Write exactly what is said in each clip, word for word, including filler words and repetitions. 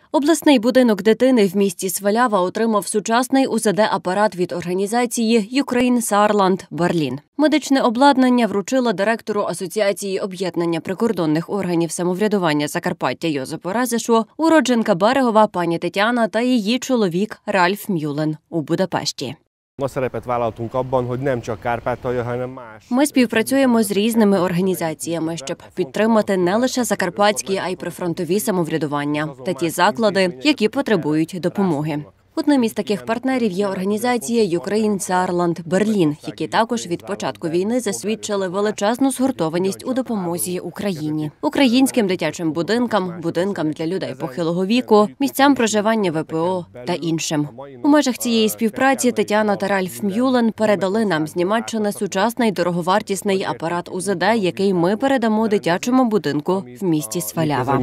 Обласний будинок дитини в місті Свалява отримав сучасний у зет де-апарат від організації Ukraine Saarland Berlin. Медичне обладнання вручила директору Асоціації об'єднання прикордонних органів самоврядування Закарпаття Йозепу Резешу, уродженка Берегова пані Тетяна та її чоловік Ральф Мюлен у Будапешті. Ми співпрацюємо з різними організаціями, щоб підтримати не лише закарпатські, а й прифронтові самоврядування та ті заклади, які потребують допомоги. Одним із таких партнерів є організація Ukraine Saarland Berlin, які також від початку війни засвідчили величезну згуртованість у допомозі Україні. Українським дитячим будинкам, будинкам для людей похилого віку, місцям проживання ве пе о та іншим. У межах цієї співпраці Тетяна та Ральф Мюлен передали нам з Німеччини сучасний дороговартісний апарат у зет де, який ми передамо дитячому будинку в місті Свалява.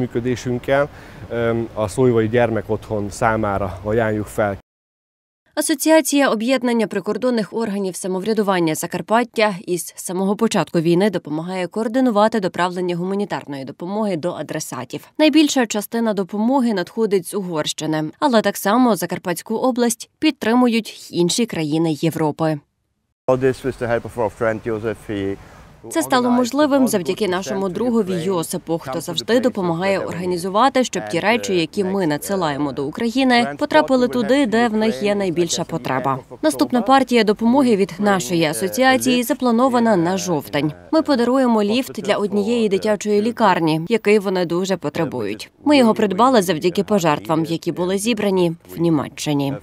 Асоціація об'єднання прикордонних органів самоврядування Закарпаття із самого початку війни допомагає координувати доправлення гуманітарної допомоги до адресатів. Найбільша частина допомоги надходить з Угорщини, але так само Закарпатську область підтримують й інші країни Європи. Це стало можливим завдяки нашому другові Йосипу, хто завжди допомагає організувати, щоб ті речі, які ми надсилаємо до України, потрапили туди, де в них є найбільша потреба. Наступна партія допомоги від нашої асоціації запланована на жовтень. Ми подаруємо ліфт для однієї дитячої лікарні, який вони дуже потребують. Ми його придбали завдяки пожертвам, які були зібрані в Німеччині.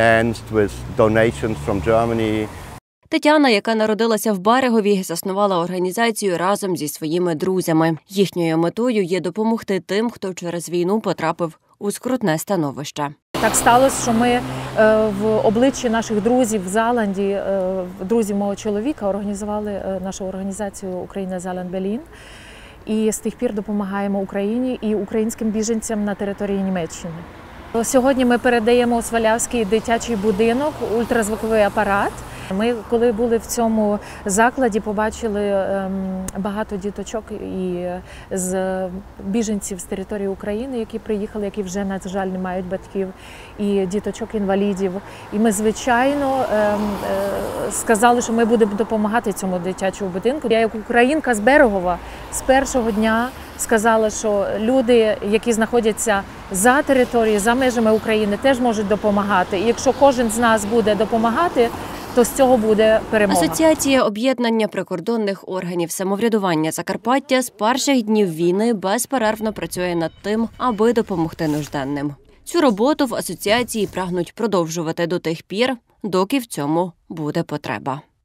Тетяна, яка народилася в Берегові, заснувала організацію разом зі своїми друзями. Їхньою метою є допомогти тим, хто через війну потрапив у скрутне становище. Так сталося, що ми в обличчі наших друзів в Зеланді, друзів мого чоловіка, організували нашу організацію Ukraine Saarland Berlin. І з тих пір допомагаємо Україні і українським біженцям на території Німеччини. Сьогодні ми передаємо у Свалявський дитячий будинок ультразвуковий апарат. Ми, коли були в цьому закладі, побачили багато діточок і з біженців з території України, які приїхали, які вже, на жаль, не мають батьків, і діточок-інвалідів. І ми, звичайно, сказали, що ми будемо допомагати цьому дитячому будинку. Я, як українка з Берегова, з першого дня сказала, що люди, які знаходяться за територією, за межами України, теж можуть допомагати. І якщо кожен з нас буде допомагати, то з цього буде перемога. Асоціація об'єднання прикордонних органів самоврядування Закарпаття з перших днів війни безперервно працює над тим, аби допомогти нужденним. Цю роботу в асоціації прагнуть продовжувати до тих пір, доки в цьому буде потреба.